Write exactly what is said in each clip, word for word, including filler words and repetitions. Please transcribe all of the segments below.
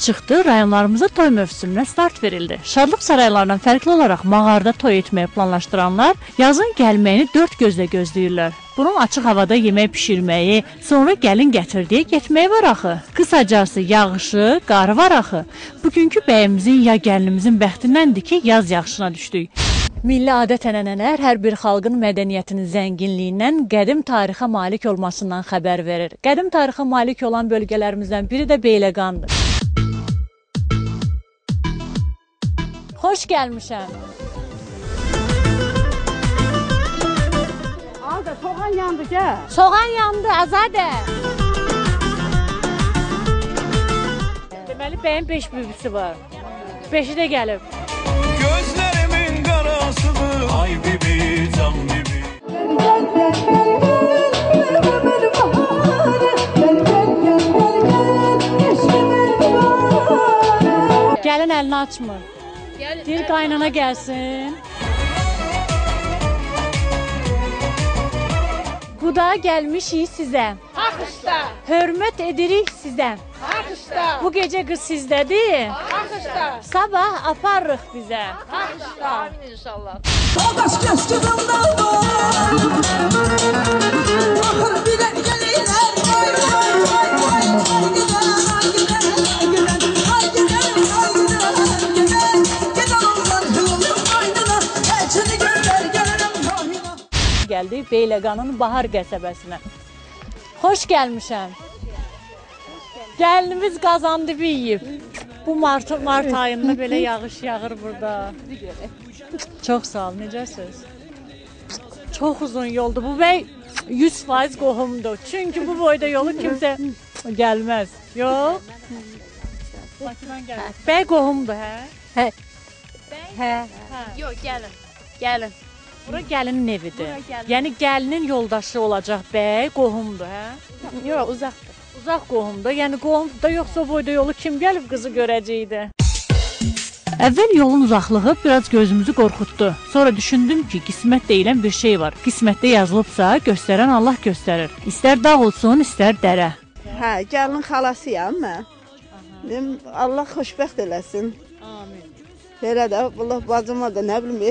çıxdı, rayonlarımızda toy mövsümünə start verildi. Şadlıq saraylarından fərqli olaraq mağarada toy etməyi planlaşdıranlar yazın gəlməyini dörd gözlə gözləyirlər. Bunun açıq havada yemək pişirməyi, sonra gəlin gətirdiyə getməyi var axı. Qısacası yağışı, qarı var axı. Bugünkü bəyimizin ya gəlinimizin bəxtindəndir ki, yaz yağışına düşdük. Milli adət-ənənələr hər bir xalqın mədəniyyətinin zənginliyindən, qədim tarixə malik olmasından xəbər verir. Qədim tarixə malik olan bölgələrimizdən biri də Beyləqandır. Xoş gəlmişəm. Alda, soğan yandı, gəl. Soğan yandı, Azadə. Deməli, bəyin beş büyüsü var. Beşi də gəlib. Gözlərimin qarasıdır, ay bibi, can bibi. Gəlin əlini açmır. Deyir, qaynana gəlsin. Quda gəlmişik sizə. Axışda, Hörmət edirik sizə. axışda, Bu gecə qız sizdədir. axışda, Sabah aparırıq bizə. axışda. Amin inşallah. Ağaç kəskidimdə var, baxır bilə gəlirlər, vay vay vay vay, ay gedər, ay gedər, ay gedər, ay gedər, ay gedər, gedər onlar hılım aydına, əlçini göndər, gəlirəm rahina. Gəldik Beyləqanın Bahar qəsəbəsinə. Xoş gəlmişəm. Gəlinimiz qazandı bir yiyib. Bu mart, mart ayında belə yağış yağır burada. Çox sağ ol, necəsiz? Çox uzun yoldur. Bu bəy yüz faiz qohumdur. Çünki bu boyda yolu kimsə gəlməz. Yox? Bakıdan gəlir. Bəy qohumdur, hə? Hə. Hə. Yox, gəlin, gəlin. Bura gəlinin evidir. Yəni gəlinin yoldaşı olacaq bəy, qohumdur, hə? Yox, uzaqdır. Uzaq qohumdur. Yəni qohumda yoxsa boyda yolu kim gəlib qızı görəcəkdi? Əvvəl yolun uzaqlığı biraz gözümüzü qorxutdu. Sonra düşündüm ki, qismət deyilən bir şey var. Qismətdə yazılıbsa, göstərən Allah göstərir. İstər dağ olsun, istər dərə. Hə, gəlin xalasıyam mən. Deyim, Allah xoşbəxt eləsin. Amin. Belə də, Allah bacıma da nə bilim,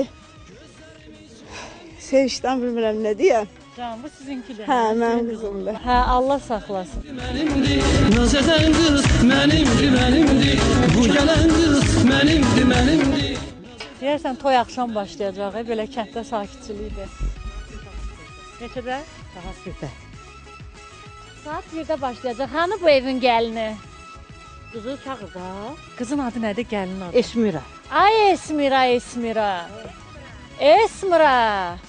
sevişdən bilmirəm nə deyəm. Can, bu sizinkidir. Hə, mənim qızımdır. Hə, Allah saxlasın. Mənimdir, naz edən qız mənimdir, mənimdir. Bu gələn qız mənimdir, mənimdir. Deyərsən, toy axşam başlayacaq, belə kənddə sakitçilikdir. Neçədə? Saat birdə. Saat birdə başlayacaq. Hanı bu evin gəlini? Qızı çağır da. Qızın adı nədir, gəlinin adı? Esmira. Ay Esmira, Esmira. Esmira.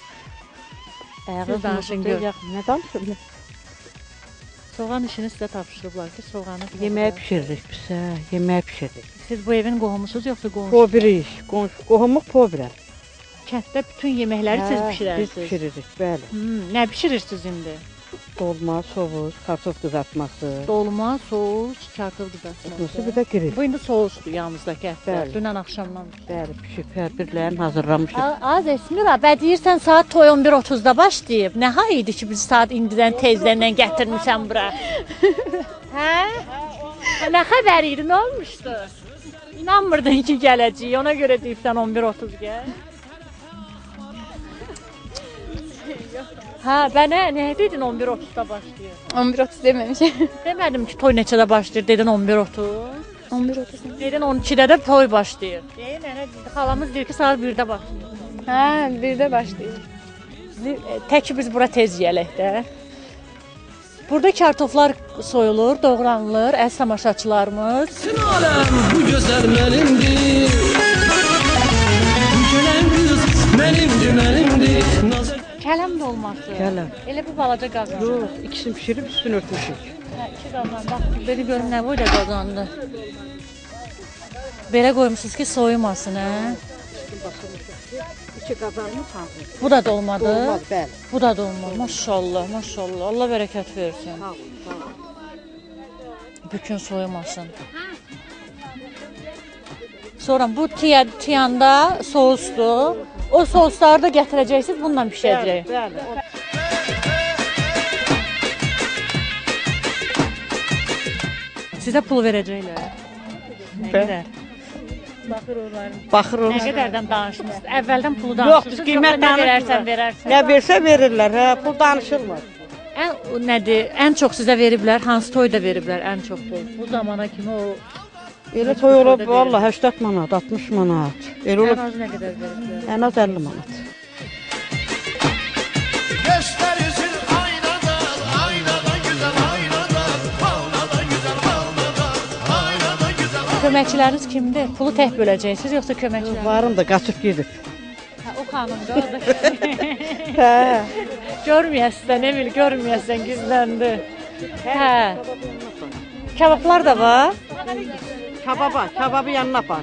Ayağı danışın gör. Nə danışın? Soğan işini sizə tapşırıblar ki, soğanı... Yeməyə pişiririk bizə, yeməyə pişiririk. Siz bu evin qohumusunuz, yoxsa qonşu? Pobirik, qohumuq pobirəm. Kənddə bütün yeməkləri siz bişirərsiniz. Biz pişiririk, bəli. Hmm, nə bişirirsiniz indi? Dolma, sovuz, kartof qızartması. Dolma, soğuz, kartof qızartması. Bir də grill. Bu indi soğuzdur yanımızdakı ətlər. Bəli. Dünən axşamdan. Bəli, pişib, hər birlərini hazırlamışıq. A- Az Esmira, bə deyirsən saat toy on bir otuzda başlayıb. Nə ha idi ki, biz saat indidən tezdən gətirmişəm bura? Hə? Nə xəbər idi, nə olmuşdu? İnanmırdın ki, gələcək. Ona görə deyibsən on bir otuz gəl. Hə, bə nə, nə dedin on bir otuzda başlayır? on bir otuz deməmişəm. Demədim ki, toy neçədə başlayır, dedin on bir otuz. on bir otuz. Dedin on ikidə də toy başlayır. Deyir, nənə, xalamız deyir ki, saat birdə başlayır. Hə, birdə başlayır. Tək biz bura tez gələk də. Burada kartoflar soyulur, doğranılır, əziz tamaşaçılarımız. Bütün aləm bu gözəl mənimdir. Bu gələn qız mənimdir, mənimdir. Naz edən Kələm dolması. Kələm. Elə bu balaca qazandı. Yox, ikisini pişirib üstünü örtmüşük. Hə, iki qazan. Bax, beni görüm nə boyda qazandı. Belə qoymuşsunuz ki, soyumasın, hə? İki qazanımı tanıyır. Bu da dolmadı. Olmaz, bəli. Bu da dolma. Maşallah, maşallah. Allah bərəkət versin. Sağ ol, sağ ol. Bütün soyumasın. Sonra bu tiy tiyanda sousdur. O sousları da gətirəcəksiniz, bununla pişəcək. Bəli, bəli. Sizə pul verəcəklər. Nə qədər? Baxır onların. Baxır Nə onu. qədərdən danışmısınız? Əvvəldən pulu Yox, danışırsınız, biz qiymət yoxsa nə verərsən, danışmırıq. verərsən. Nə versə verirlər, hə, pul danışılmır. Ən o nədir? Ən çox sizə veriblər, hansı toyda veriblər ən çox pul? Bu zamana kimi o Elə toy olub valla səksən manat, altmış manat. Elə ən olub az nə qədər veriblər? ən az əlli manat. Gösterirsin aynadan, aynadan güzel aynadan, aynadan güzel aynadan, aynadan güzel. Köməkçiləriniz kimdir? Pulu tək böləcəksiniz yoxsa köməkçilər? Varım da qaçıb gedib. Hə, o xanımdır orada. Hə. Görməyəsən, Emil, görməyəsən, gizləndi. Hə. Kabablar da var. Kababa, kababı yanına apar.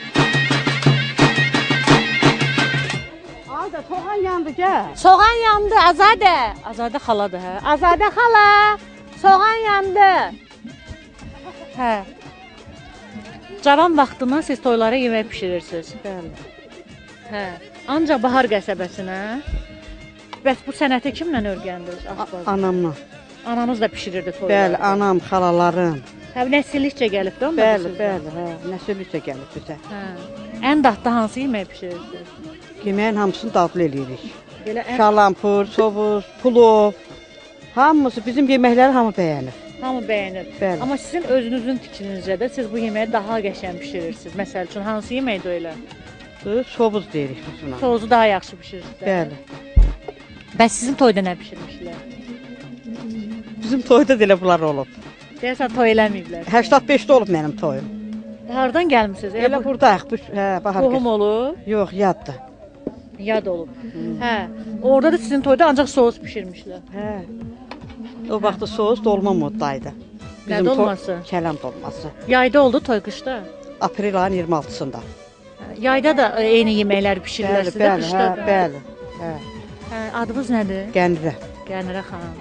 Al da soğan yandı, gəl. Soğan yandı, Azadə. Azadə xaladır, hə? Azadə xala, soğan yandı. Hə. Cavan vaxtından siz toylara yemək bişirirsiniz. Bəli. Hə. Ancaq Bahar qəsəbəsinə. Bəs bu sənəti kimlə öyrəndiniz? Aşbaz. Anamla. Ananız da bişirirdi toyları. Bəli, anam, xalalarım. Hə, nəsillikcə gəlib də onda. Bəli, bəli, hə. Nəsillikcə gəlib bizə. Hə. Ən dadlı hansı yemək bişirirsiniz? Yeməyin hamısını dadlı eləyirik. Belə ən Şalampur, sovuz, pulov. Hamısı bizim yeməkləri hamı bəyənir. hamı bəyənir. Bəli. Amma sizin özünüzün fikrinizcə də siz bu yeməyi daha qəşəng bişirirsiniz. Məsəl üçün hansı yeməkdir elə? Bu sovuz deyirik biz buna. Soğuzu daha yaxşı bişirirsiniz. Bəli. Bəs sizin toyda nə bişirmişlər? Bizim toyda da elə bunlar olub. Deyəsən toy eləməyiblər. səksən beşdə olub mənim toyum. Hardan gəlmisiniz? Elə Elə bu buradayıq. Bu, hə, bahar qohum qız. olub, Yox, yaddır. yad olub. Hə. Orada da sizin toyda ancaq soğuz bişirmişlər. Hə. O vaxtda soğuz dolma moddaydı. Nə toy- dolması? Kələm dolması. Yayda oldu toy qışda. Aprel ayının iyirmi altısında. Hə, yayda da e, eyni yeməklər bişirirlər Bəli, sizdə, bəli, qışda hə, da. bəli. Hə. Hə, adınız nədir? Gəncə. Qənirə xanım.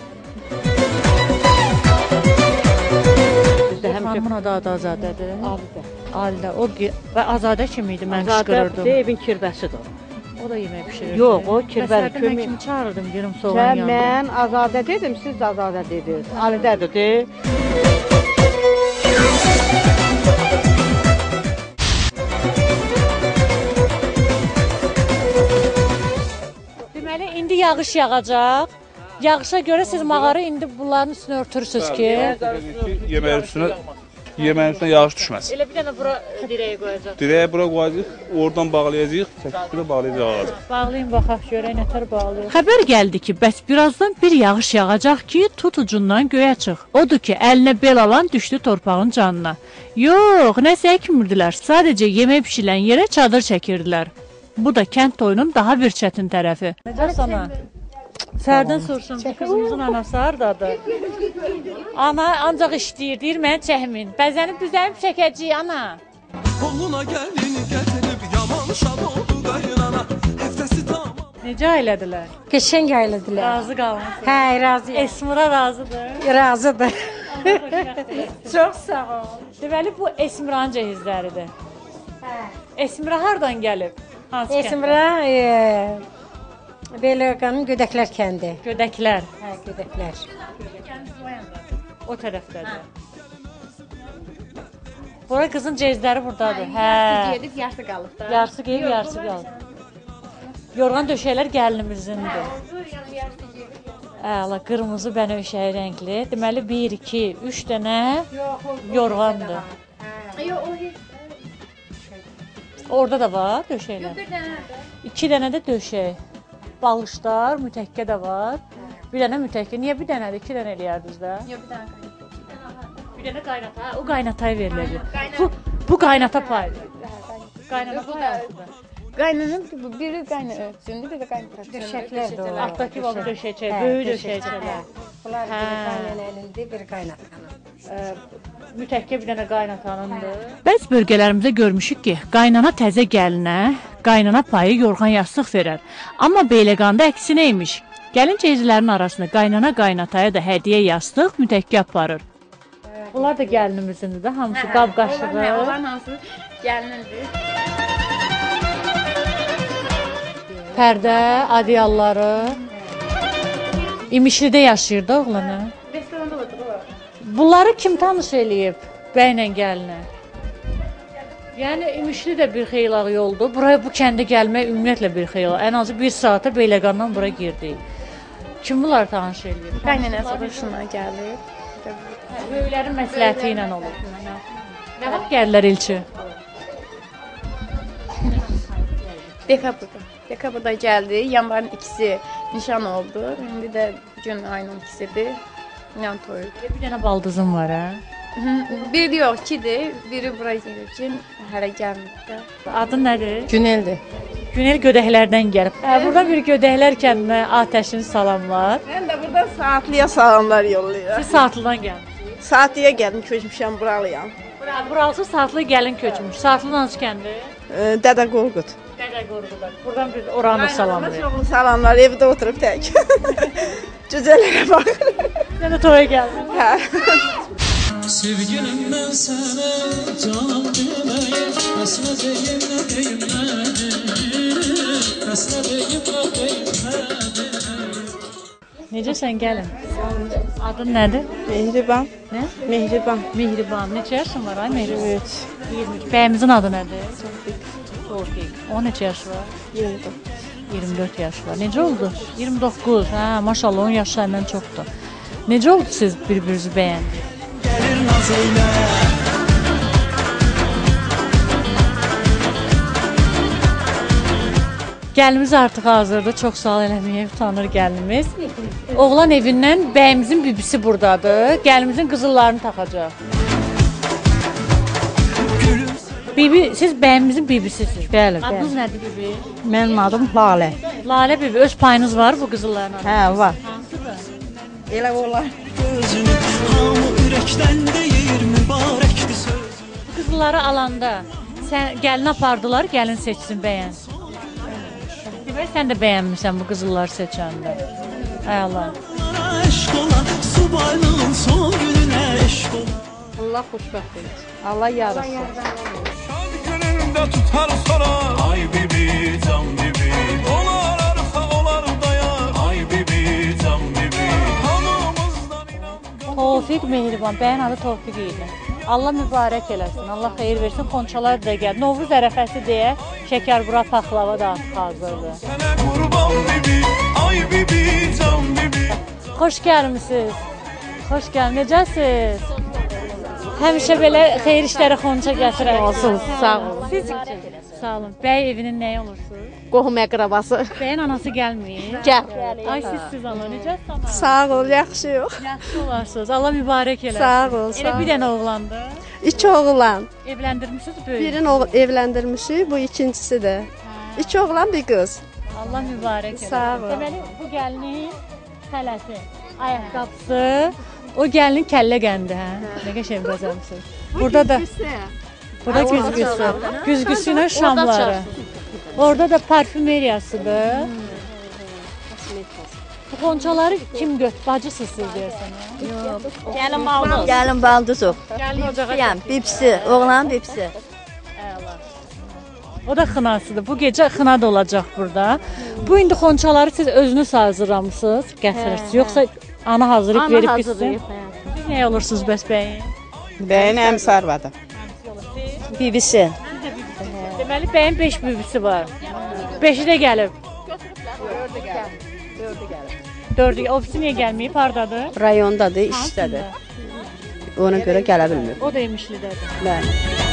Bizdə O həmişə xanımın adı adı Azadədir. Abidə. Alidə. O ge- və Azadə kim idi? Mən Azadə qışqırırdım. evin kirbəsidir. O da yemək bişirirdi. Yox, o kirbəli Məsələn, mən kömür. kimi çağırırdım, deyirəm soğan Sən yandı. mən Azadə dedim, siz də Azadə dediniz. Alidədir, de. Deməli, indi yağış yağacaq. Yağışa görə siz mağarı indi bunların üstünə örtürsüz ki. Yeməyin üstünə yeməyin üstünə yağış düşməsin. Elə bir dənə bura dirəyə qoyacaq. Dirəyə bura qoyacağıq, oradan bağlayacağıq, çəkib bağlayacağıq ağacı. Bağlayın baxaq görək nətər bağlayır. Xəbər gəldi ki, bəs birazdan bir yağış yağacaq ki, tut ucundan göyə çıx. Odur ki, əlinə bel alan düşdü torpağın canına. Yox, nəsə əkmirdilər. Sadəcə yemək bişirilən yerə çadır çəkirdilər. Bu da kənd toyunun daha bir çətin tərəfi. Necə sana? Fərdin soruşun, bu qızımızın anası hardadır? Ana ancaq işləyir, deyir mən çəkmin. Bəzəni düzəlib çəkəcəyik ana. Oğluna gəlin gətirib yaman şad oldu qaynana. Həftəsi tamam. Necə ailədilər? Qəşəng ailədirlər. Razı qalmısınız. Hə, razıyam. Esmira razıdır. Razıdır. Çox sağ ol. Deməli bu Esmiranın cəhizləridir. Hə. Esmira hardan gəlib? Hansı kənd? Esmira e, Beyləqanın Gödəklər kəndi. Gödəklər. Hə, Gödəklər. O tərəfdədir. Bura qızın cezləri burdadır. Hə. Gedib yaşlı qalıb da. Yarısı geyib, yarısı qalıb. Yorğan döşəklər gəlinimizindir. Əla, qırmızı bənövşəyi rəngli. Deməli bir, iki, üç dənə yorğandır. Orada da var döşəklər. Bir dənə də. İki dənə də döşək. Balışlar, mütəkkə də var. Bir dənə mütəkkə. Niyə bir dənədir? İki dənə eləyərdiniz də. Yox, bir dənə. Bir dənə qaynata. Ha, o qaynataya veriləcək. Bu bu qaynata payıdır. Qaynana payıdır. Qaynanın bu biri qaynana üçündür, bir də qaynana. Döşəklər də var. Altdakı bax döşəkçə, Hə, böyük döşəkçə, döşəkçələr. hə. Bunlar Hə. biri qaynanəlindir, biri qaynatanın. Mütəkkə bir dənə qaynatanındır. Bəzi bölgələrimizdə görmüşük ki, qaynana təzə gəlinə, qaynana payı yorğan yastıq verər. Amma Beyləqanda əksinə imiş. Gəlin ceyizlərin arasında qaynana qaynataya da hədiyyə yastıq, mütəkkə aparır. Bunlar da gəlinimizindir də, hamısı qab qaşığı. Onların hamısı gəlinindir. Pərdə, adiyalları. İmişlidə yaşayır da oğlanı. Restoranda oturur. Bunları kim tanış eləyib bəylə gəlinə? Yəni İmişli də bir xeylağı yoldur. Buraya bu kəndə gəlmək ümumiyyətlə bir xeylağı. Ən azı bir saata Beyləqandan bura girdik. Kim bunlar tanış eləyir? Qaynanası başına gəlir. Böyüklərin məsləhəti ilə olur. Nə vaxt gəlirlər elçi? Dekabrda. Dekabrda gəldi. Yanvarın ikisi nişan oldu. İndi də gün ayının ikisidir. İnan toyu. Bir dənə baldızım var, hə? Biri yox, ikidir. Biri bura gəlir ki, hələ gəlmir. Adın nədir? Güneldir. Günel Gödəklərdən gəlib. Hə, burada bir Gödəklər kəndinə atəşin salamlar. Mən də buradan Saatlıya salamlar yollayıram. Siz Saatlıdan gəlmisiniz. Saatlıya gəldim, köçmüşəm, buralıyam. Bura, burası Saatlı gəlin köçmüş. Saatlı hansı kəndi? Ee, Dədə Qorqud. Dədə Qorqudda. Buradan bir oranı salamlayır. Çoxlu salamlar, evdə oturub tək. Cücələrə baxır. Sən də toya gəldin. Hə. Sevgilim ben sana canım demeyim Esmedeyim ne deyim nedir Esmedeyim ne deyim nedir Necəsən gəlin? Adın nədir? Mehriban. Nə? Mehriban. Mehriban. Neçə yaşın var ay Mehriban? üç. iyirmi üç. Bəyimizin adı nədir? Tofiq. O neçə yaş var? iyirmi dörd. iyirmi dörd yaş var. Necə oldu? iyirmi doqquz. Hə, maşallah on yaş səndən çoxdur. Necə oldu siz bir-birinizi bəyəndiniz? Gelir naz eyle Gəlimiz artıq hazırdır. Çox sual eləməyə utanır gəlinimiz. Oğlan evindən bəyimizin bibisi burdadır. Gəlinimizin qızıllarını taxacaq. Bibi, siz bəyimizin bibisisiniz. Bəli, Adınız bəli. nədir bibi? Mənim adım Lalə. Lalə bibi, öz payınız var bu qızılların arasında? Hə, var. Hansıdır? Elə olar. Gözünü hamı ürəkdən deyir mübarəkdir söz Bu qızılları alanda sən gəlin apardılar, gəlin seçsin, bəyənsin. Demək sən də bəyənmirsən bu qızılları seçəndə. Ay Allah. Eşq olan subaylığın son gününə eşq olan Allah xoşbəxt etsin. Allah yarasın. Günümdə tutar sorar Ay bibi, can bibi Olar arxa, olar dayar Ay bibi, can bibi Hamımızdan inan Tofiq Mehriban, bəyin adı Tofiq idi. Allah mübarək eləsin, Allah xeyir versin, xonçalar da gəl. Novruz ərəfəsi deyə şəkərbura paxlava da artıq hazırdır. Sənə qurban bibi Ay bibi, can bibi Xoş gəlmisiniz. Xoş gəl, necəsiz? Həmişə belə xeyir işlərə xonça gətirər. Olsun, sağ olun. Siz sağ olun. Bəy evinin nəyi olursunuz? Qohum əqrabası. Bəyin anası gəlmir. Gəl. Ay siz siz ana necəsiz ana? Sağ ol, yaxşı yox. Yaxşı olarsınız. Allah mübarək eləsin. Sağ ol, Elə sağ bir ol. dənə oğlandı. İki oğlan. Evləndirmisiniz böyük. Birini oğ- evləndirmişik, bu ikincisidir. İki oğlan, bir qız. Allah mübarək eləsin. Sağ ol. Deməli bu gəlinin xələsi, ayaqqabısı, o gəlinin kəllə qəndi, hə? Nə qəşəng bəzəmisiz. Burada da Burada güzgüsü. Güzgüsü ilə şamları. Orada da parfümeriyasıdır. Bu xonçaları kim göt? Bacısız siz deyirsən. Gəlin baldız. Gəlin baldızıq. Gəlin ocağa. Bibisiyəm, bibisi, oğlan bibisi. O da xınasıdır. Bu gecə xına da olacaq burada. Bu indi xonçaları siz özünüz hazırlamısınız, gətirirsiniz. Yoxsa ana hazırlayıb verib gitsin? Siz nə olursunuz bəs bəyin? Bəyin əmsarvadı. Bibisi. Deməli bəyin beş bibisi var. Beşi də gəlib. Dördü gəlib. Ofisi niyə gəlməyib? Hardadır? Rayondadır, işdədir. Ona görə gələ bilmir. O da İmişlidədir. Bəli.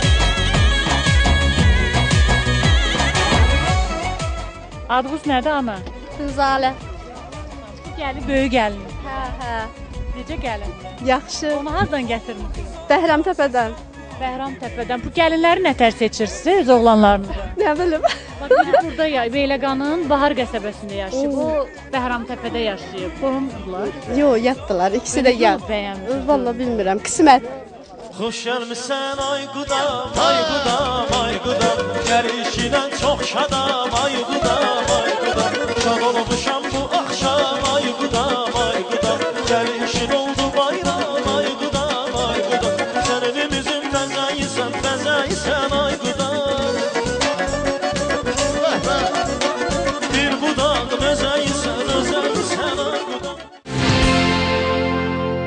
Adınız nədir ana? Füzalə. Gəlin, böyük gəlin. Hə, hə. Necə gəlin? Yaxşı. Onu hardan gətirmisiniz? Bəhram təpədən. Bəhram təpədən. Bu gəlinləri nətər seçirsiniz, oğlanlarınızı? Nə bilim. Bax, biri burada ya, Beyləqanın Bahar qəsəbəsində yaşayır. Bu Bəhram təpədə yaşayır. Qohumdular. Yo, yatdılar. İkisi də yat. Bəyənmişsiniz. Vallahi bilmirəm. Qismət. Xoş gəlmisən ay qudam, ay qudam, ay qudam Gəlişindən çox şadam, ay qudam, ay qudam Şad olmuşam bu axşam, ay qudam, ay qudam Gəlişin oldu bayram, ay qudam, ay qudam Sən evimizin bəzəyisən, bəzəyisən, ay qudam Bir budaq özəyisən, özəyisən, ay qudam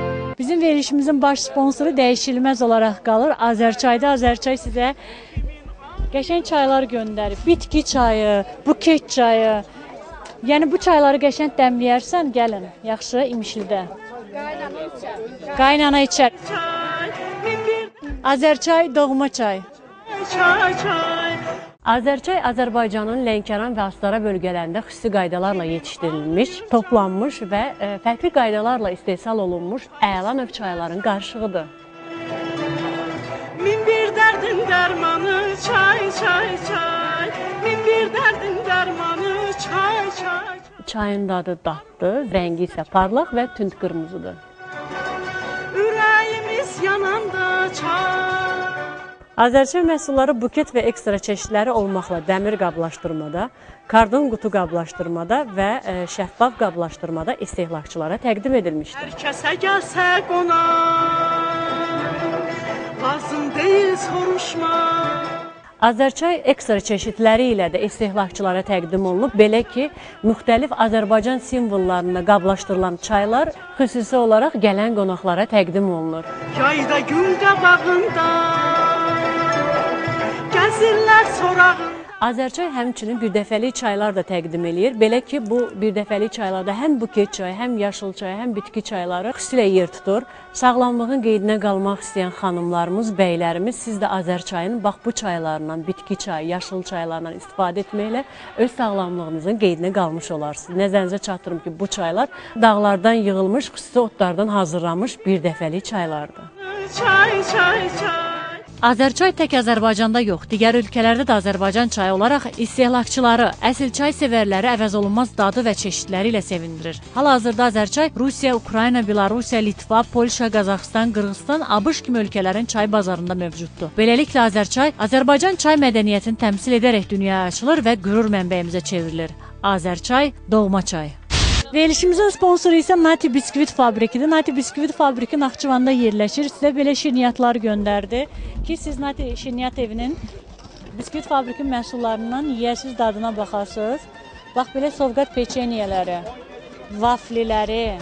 Bizim verilişimizin baş sponsoru dəyişilməz olaraq qalır. Azərçayda Azərçay sizə Qəşəng çaylar göndərib. Bitki çayı, buket çayı. Yəni bu çayları qəşəng dəmləyərsən, gəlin. Yaxşı, İmişlidə. Qaynana içər. Qaynana içər. Azərçay, doğma çay. Çay, çay. Azərçay Azərbaycanın Lənkəran və Astara bölgələrində xüsusi qaydalarla yetişdirilmiş, toplanmış və e, fərqli qaydalarla istehsal olunmuş əla növ çayların qarışığıdır. Min bir dərdin dərmanı çay, çay, çay. Min bir dərdin dərmanı çay, çay. Çayın dadı dadlı, rəngi isə parlaq və tünd qırmızıdır. Ürəyimiz yananda çay. Azərçay məhsulları buket və ekstra çeşidləri olmaqla dəmir qablaşdırmada, karton qutu qablaşdırmada və e, şəffaf qablaşdırmada istehlakçılara təqdim edilmişdir. Hər kəsə gəlsə qonaq, lazım deyil soruşma. Azərçay ekstra çeşidləri ilə də istehlakçılara təqdim olunub. Belə ki, müxtəlif Azərbaycan simvollarına qablaşdırılan çaylar xüsusi olaraq gələn qonaqlara təqdim olunur. Yayda güldə bağında gəzirlər sorağın. Azərçay həmçinin birdəfəlik çaylar da təqdim eləyir. Belə ki, bu birdəfəlik çaylarda həm buket çayı, həm yaşıl çayı, həm bitki çayları xüsusilə yer tutur. Sağlamlığın qeydinə qalmaq istəyən xanımlarımız, bəylərimiz, siz də Azərçayın bax bu çaylarından, bitki çayı, yaşıl çaylarından istifadə etməklə öz sağlamlığınızın qeydinə qalmış olarsınız. Nəzərinizə çatdırım ki, bu çaylar dağlardan yığılmış, xüsusi otlardan hazırlanmış birdəfəlik çaylardır. Çay, çay, çay. Azərçay tək Azərbaycanda yox, digər ölkələrdə də Azərbaycan çayı olaraq istehlakçıları, əsl çay sevərləri əvəzolunmaz dadı və çeşidləri ilə sevindirir. Hal-hazırda Azərçay Rusiya, Ukrayna, Belarusiya, Litva, Polşa, Qazaxıstan, Qırğızstan, ABŞ kimi ölkələrin çay bazarında mövcuddur. Beləliklə Azərçay Azərbaycan çay mədəniyyətini təmsil edərək dünyaya açılır və qürur mənbəyimizə çevrilir. Azərçay, doğma çay. Verilişimizin sponsoru isə Nati Biskvit Fabrikidir. Nati Biskvit Fabriki Naxçıvanda yerləşir. Sizə belə şirniyyatlar göndərdi ki, siz Nati Şirniyyat evinin biskvit fabriki məhsullarından yiyəsiz dadına baxasınız. Bax, belə sovqat peçenyeləri, vafliləri,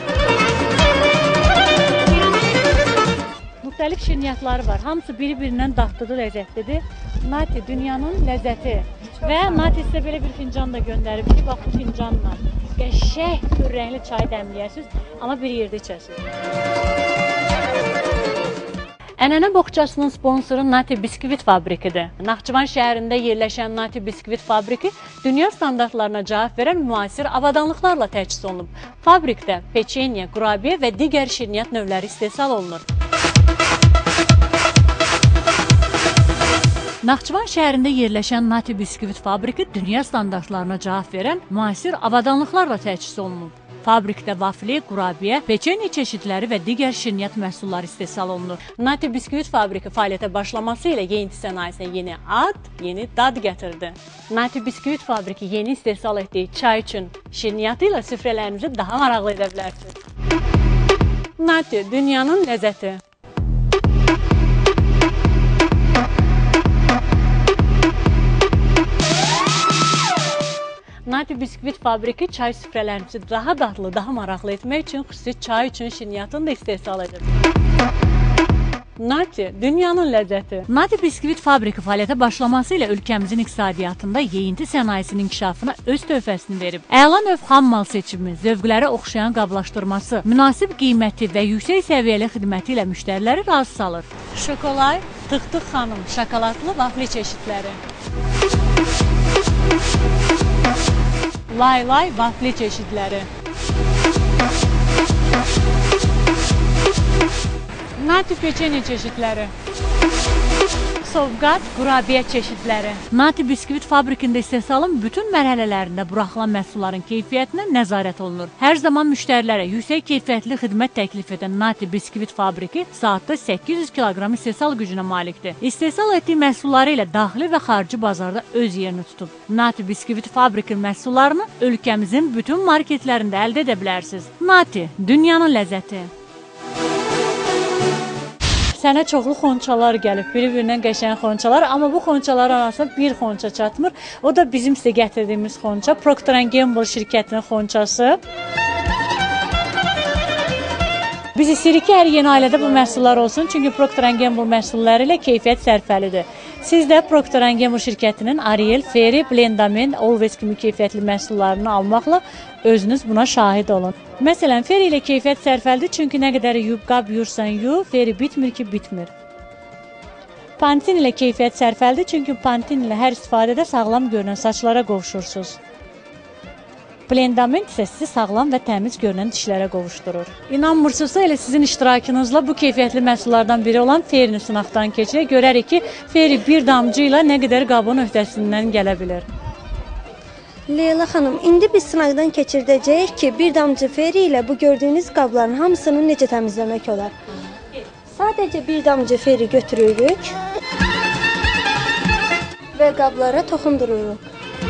müxtəlif şirniyyatları var. Hamısı biri-birindən dadlıdır, ləzzətlidir. Nati dünyanın ləzzəti. Və Nati sizə belə bir fincan da göndərib ki, bax bu fincanla qəşəng pürrəngli çay dəmləyəsiniz, amma bir yerdə içəsiniz. Ənənə boğçasının sponsoru Nati Biskvit Fabrikidir. Naxçıvan şəhərində yerləşən Nati Biskvit Fabriki dünya standartlarına cavab verən müasir avadanlıqlarla təchiz olunub. Fabrikdə peçeniya, qurabiyə və digər şirniyyat növləri istehsal olunur. Naxçıvan şəhərində yerləşən Nati Biskvit Fabriki dünya standartlarına cavab verən müasir avadanlıqlarla təchiz olunub. Fabrikdə vafli, qurabiyə, peçeniya çeşidləri və digər şirniyyat məhsulları istehsal olunur. Nati Biskvit Fabriki fəaliyyətə başlaması ilə yeyinti sənayesinə yeni ad, yeni dad gətirdi. Nati Biskvit Fabriki yeni istehsal etdiyi çay üçün şirniyyatı ilə süfrələrinizi daha maraqlı edə bilərsiniz. Nati, dünyanın ləzzəti. Nati Biskvit Fabriki çay süfrələrimizi daha dadlı, daha maraqlı etmək üçün xüsusi çay üçün şirniyyatını da istehsal edir. Nati, dünyanın ləzzəti. Nati Biskvit Fabriki fəaliyyətə başlaması ilə ölkəmizin iqtisadiyyatında yeyinti sənayesinin inkişafına öz töhfəsini verib. Əla növ xam mal seçimi, zövqlərə oxşayan qablaşdırması, münasib qiyməti və yüksək səviyyəli xidməti ilə müştəriləri razı salır. Şokolay, Tıx-Tıx xanım, şokoladlı vafli çeşidləri. Lay lay vafli çeşidləri. Nati peçeniya çeşidləri. Sovqat, qurabiyə çeşidləri. Nati Biskvit Fabrikində istehsalın bütün mərhələlərində buraxılan məhsulların keyfiyyətinə nəzarət olunur. Hər zaman müştərilərə yüksək keyfiyyətli xidmət təklif edən Nati Biskvit Fabriki saatda səkkiz yüz kiloqram istehsal gücünə malikdir. İstehsal etdiyi məhsulları ilə daxili və xarici bazarda öz yerini tutub. Nati Biskvit Fabriki məhsullarını ölkəmizin bütün marketlərində əldə edə bilərsiniz. Nati, dünyanın ləzzəti. Sənə çoxlu xonçalar gəlib, bir-birindən qəşəng xonçalar, amma bu xonçalar arasında bir xonça çatmır. O da bizim sizə gətirdiyimiz xonça, Procter and Gamble şirkətinin xonçası. Biz istəyirik ki, hər yeni ailədə bu məhsullar olsun, çünki Procter and Gamble məhsulları ilə keyfiyyət sərfəlidir. Siz də Procter and Gamble şirkətinin Ariel, Fairy, Blendamin, Always kimi keyfiyyətli məhsullarını almaqla özünüz buna şahid olun. Məsələn, Fairy ilə keyfiyyət sərfəlidir, çünki nə qədər yuyub qab yuyursan yu, Fairy bitmir ki, bitmir. Pantene ilə keyfiyyət sərfəlidir, çünki Pantene ilə hər istifadədə sağlam görünən saçlara qovuşursunuz. Blendamin isə sizi sağlam və təmiz görünən dişlərə qovuşdurur. İnanmırsınızsa elə sizin iştirakınızla bu keyfiyyətli məhsullardan biri olan Fairy-ni sınaqdan keçirək. Görərik ki, Fairy bir damcı ilə nə qədər qabın öhdəsindən gələ bilir. Leyla xanım, indi biz sınaqdan keçirdəcəyik ki, bir damcı Fairy ilə bu gördüyünüz qabların hamısını necə təmizləmək olar. Sadəcə bir damcı Fairy götürürük və qablara toxundururuq.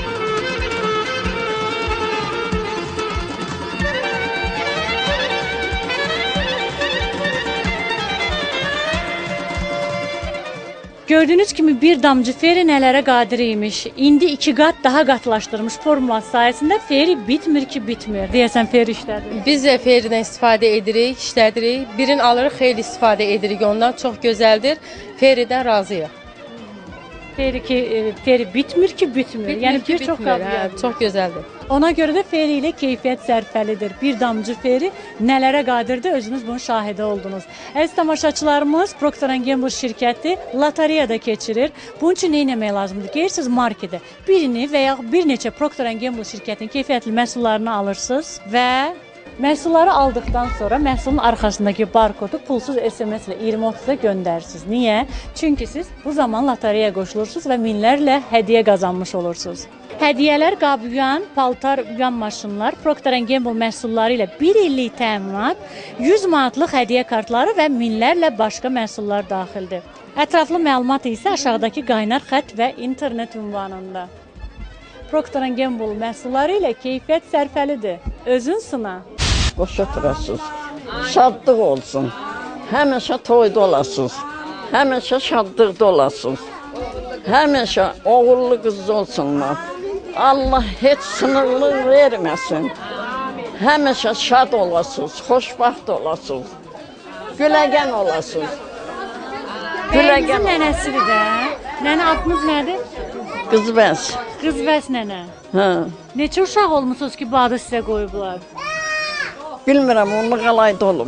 Gördüyünüz kimi bir damcı Fairy nələrə qadir imiş. İndi iki qat daha qatlaşdırmış formulası sayəsində Fairy bitmir ki, bitmir. Deyəsən Fairy işlədir. Biz də Fairy-dən istifadə edirik, işlədirik. Birini alırıq, xeyli istifadə edirik ondan. Çox gözəldir. Fairy-dən razıyıq. Fairy ki, Fairy bitmir ki, bitmir. Bitmir yəni ki, bir çox bitmir. qabiliyyətli. Hə, çox gözəldir. Ona görə də Fairy ilə keyfiyyət sərfəlidir. Bir damcı Fairy nələrə qadirdir, özünüz bunun şahidi oldunuz. Əziz tamaşaçılarımız, Procter and Gamble şirkəti lotereyada keçirir. Bunun üçün nə etmək lazımdır? Gedirsiniz marketə, birini və ya bir neçə Procter and Gamble şirkətinin keyfiyyətli məhsullarını alırsınız və məhsulları aldıqdan sonra məhsulun arxasındakı barkodu pulsuz S M S ilə iyirmi otuzda göndərirsiniz. Niyə? Çünki siz bu zaman lotereyaya qoşulursunuz və minlərlə hədiyyə qazanmış olursunuz. Hədiyyələr qab yuyan, paltar yuyan maşınlar, Procter and Gamble məhsulları ilə bir illik təminat, yüz manatlıq hədiyyə kartları və minlərlə başqa məhsullar daxildir. Ətraflı məlumat isə aşağıdakı qaynar xətt və internet ünvanında. Procter and Gamble məhsulları ilə keyfiyyət sərfəlidir. Özün sına. Boş oturasınız. Şadlıq olsun. Həmişə toyda olasınız. Həmişə şadlıqda olasınız. Həmişə oğullu qızlı olsunlar. Allah heç sınırlıq verməsin. Həmişə şad olasınız, xoşbaxt olasınız. Güləgən olasınız. Bəyinizin nənəsidir də. Nənə adınız nədir? Qızbəs. Qızbəs nənə. Hə. Neçə uşaq olmusunuz ki, bu adı sizə qoyublar? Bilmirəm, o Nığalayda olub.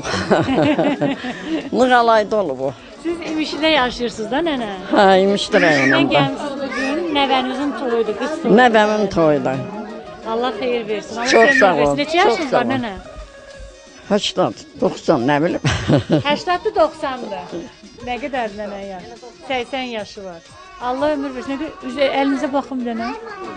Nığalayda olub o. Siz İmişlidə yaşayırsınız da nənə? Hə, İmişli rayonunda. Mən gəlmişsiniz bugün, nəvənizin toyudur, qız toyudur. Nəvəmin toyuda. Allah xeyir versin. Allah Çox sağ ol. Neçə yaşınız var nənə? səksən, doxsan, nə bilim. səksən doxsandır. Nə qədər nənə yaş? səksən yaşı var. Allah ömür versin. Əlinizə baxım nənə.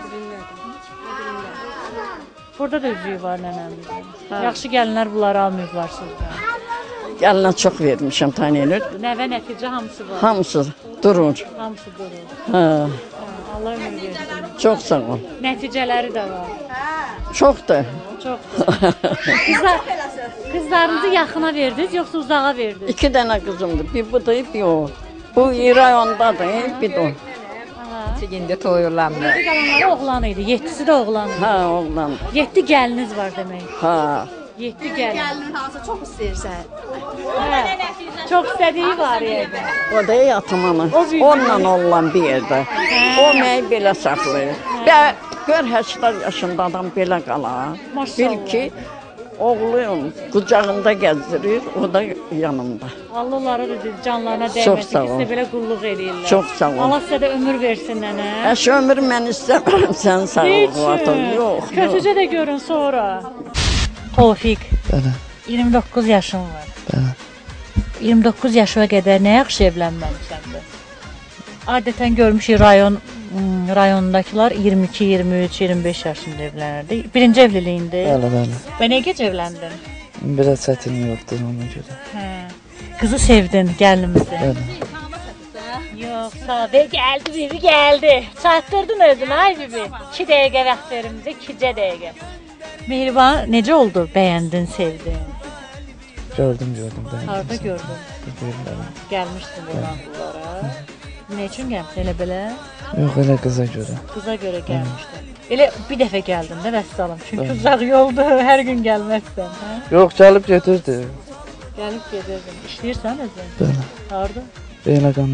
Burada da üzüyü var nənəmizin. Yaxşı gəlinlər bunları almayıblar sizdən. Gəlinə çox vermişəm, tanıyılır. Nəvə, nəticə hamısı var. Hamısı durur. Hamısı durur. Hə. Allah ömür versin. Çox sağ ol. Nəticələri də var. Çoxdur. Çoxdur. Qızlar, qızlarınızı yaxına verdiniz, yoxsa uzağa verdiniz? İki dənə qızımdır. Bir budur, bir o. Bu rayondadır, bir də o. İndi toyulandı. Yedi qalanları oğlan idi, yedisi də oğlan idi. Hə, oğlan. Yeddi gəliniz var demək. Hə. Yeddi gəlin. Gəlinin hansı çox istəyirsən? Hə. Çox istədiyi var yerdə. O da yatımanı. Onunla olan bir yerdə. O məni belə saxlayır. Və gör səksən yaşında adam belə qalar. Bil ki, oğlum qucağında gəzdirir, o da yanımda. Allah onları da canlarına Çox dəyməsin, sağ ol. sizə belə qulluq eləyirlər. Çox sağ ol. Allah sizə də ömür versin nənə. Əş ömür mən istəmirəm, sən sağ ol. Yox, yox. Kötücə də görün sonra. Tofiq. Bəli. iyirmi doqquz yaşın var. Bəli. iyirmi doqquz yaşına qədər nə yaxşı evlənməmisən də. Adətən görmüşük rayon rayondakılar iyirmi iki, iyirmi üç, iyirmi beş yaşında evlənirdi. Birinci evliliyində. Bəli, bəli. Və nə gec evləndin? Biraz çətinlik yoxdur ona görə. Hə. Qızı sevdin, gəlinimizi. Bəli. Yoxsa və gəldi, bibi gəldi. Çatdırdın özünü, ay bibi. iki dəqiqə vaxt verin bizə, ikicə dəqiqə. Mehriban, necə oldu? Bəyəndin, sevdin? Gördüm, gördüm. Harada gördün? Gördüm. Gəlmişdin buradan bunlara. Nə üçün gəlmişdin, elə belə? Yox, elə qıza görə. Qıza görə gəlmişdin. Elə bir dəfə gəldin də vəssalam. Çünki uzaq yoldur, hər gün gəlməzsən. Hə? Yox, gəlib gedirdi. Gəlib gedirdin. İşləyirsən özün? Bəli. Harada? Beyləqanda.